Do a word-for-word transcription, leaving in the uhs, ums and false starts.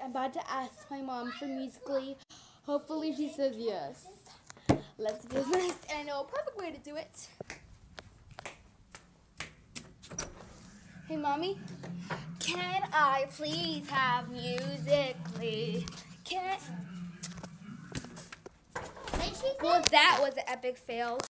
I'm about to ask my mom for Musical.ly. Hopefully she says yes. Let's do this. And I know a perfect way to do it. Hey, Mommy. Can I please have Musical.ly? Can I... Well, that was an epic fail.